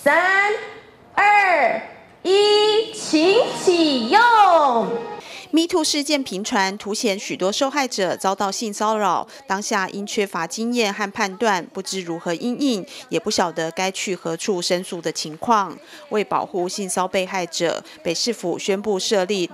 3、2、1，请启用。 Me Too 事件频传，凸显许多受害者遭到性骚扰，当下因缺乏经验和判断，不知如何因应，也不晓得该去何处申诉的情况。为保护性骚被害者，北市府宣布设立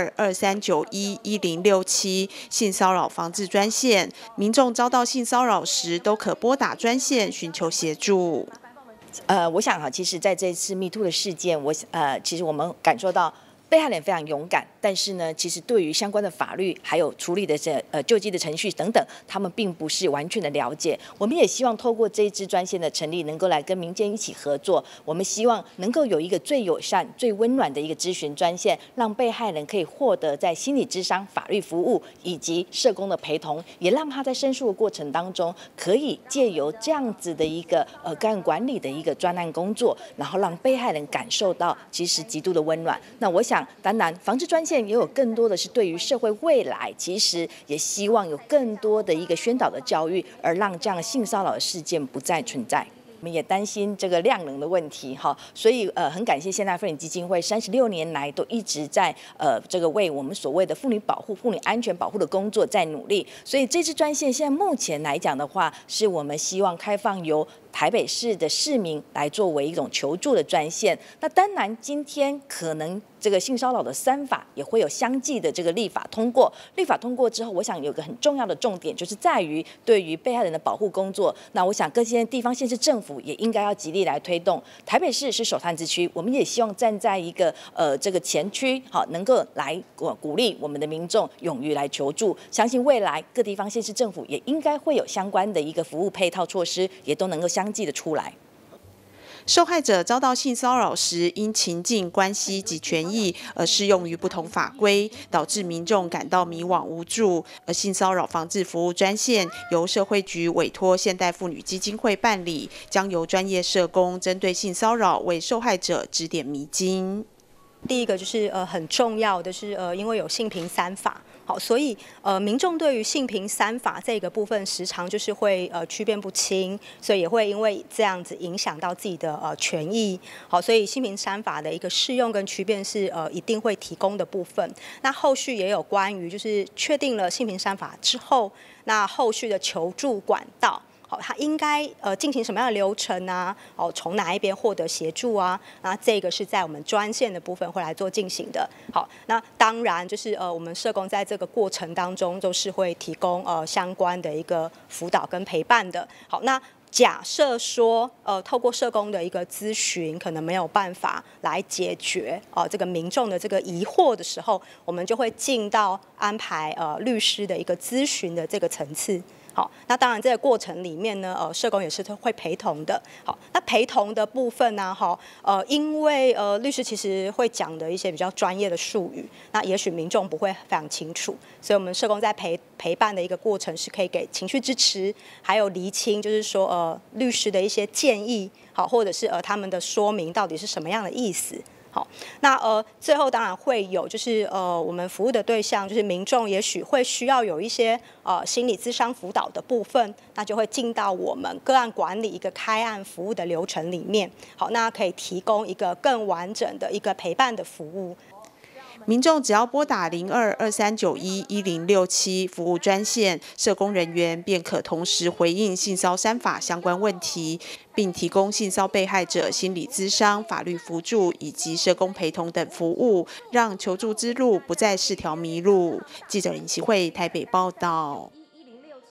0223911067性骚扰防治专线，民众遭到性骚扰时都可拨打专线寻求协助。 我想其实在这次 Me Too 的事件，其实我们感受到被害人非常勇敢，但是呢，其实对于相关的法律还有处理的救济的程序等等，他们并不是完全的了解。我们也希望透过这一支专线的成立，能够来跟民间一起合作。我们希望能够有一个最友善、最温暖的一个咨询专线，让被害人可以获得在心理咨商、法律服务以及社工的陪同，也让他在申诉的过程当中，可以借由这样子的一个个案管理的一个专案工作，然后让被害人感受到其实极度的温暖。那我想，当然，防治专线也有更多的是对于社会未来，其实也希望有更多的一个宣导的教育，而让这样性骚扰的事件不再存在。我们也担心这个量能的问题哈，所以很感谢现代妇女基金会36年来都一直在这个为我们所谓的妇女保护、妇女安全保护的工作在努力。所以这支专线现在目前来讲的话，是我们希望开放由台北市的市民来作为一种求助的专线。那当然，今天可能这个性骚扰的3法也会有相继的这个立法通过。立法通过之后，我想有个很重要的重点，就是在于对于被害人的保护工作。那我想各县地方县市政府也应该要极力来推动。台北市是首探之区，我们也希望站在一个这个前区，好，能够来鼓励我们的民众勇于来求助。相信未来各地方县市政府也应该会有相关的一个服务配套措施，也都能够相继的出来。 受害者遭到性骚扰时，因情境、关系及权益而适用于不同法规，导致民众感到迷惘无助。而性骚扰防治服务专线由社会局委托现代妇女基金会办理，将由专业社工针对性骚扰为受害者指点迷津。 第一个就是很重要的是因为有性平3法。好，所以民众对于性平3法这个部分，时常就是会区辨不清，所以也会因为这样子影响到自己的权益。好，所以性平3法的一个适用跟区辨是一定会提供的部分。那后续也有关于就是确定了性平3法之后，那后续的求助管道。好，他应该进行什么样的流程啊？哦，从哪一边获得协助啊？那这个是在我们专线的部分会来做进行的。好，那当然就是我们社工在这个过程当中都是会提供相关的一个辅导跟陪伴的。好，那假设说透过社工的一个咨询，可能没有办法来解决这个民众的这个疑惑的时候，我们就会进到安排律师的一个咨询的这个层次。好，那当然这个过程里面呢，社工也是会陪同的。好，那陪同的部分呢，因为律师其实会讲的一些比较专业的术语，那也许民众不会非常清楚，所以我们社工在陪伴的一个过程是可以给情绪支持，还有厘清，就是说律师的一些建议，好，或者是他们的说明到底是什么样的意思。好，那最后当然会有，就是我们服务的对象就是民众，也许会需要有一些心理咨商辅导的部分，那就会进到我们个案管理一个开案服务的流程里面。好，那可以提供一个更完整的一个陪伴的服务。 民众只要拨打0223911067服务专线，社工人员便可同时回应性骚3法相关问题，并提供性骚被害者心理咨商、法律辅助以及社工陪同等服务，让求助之路不再是条迷路。记者林奇慧台北报道。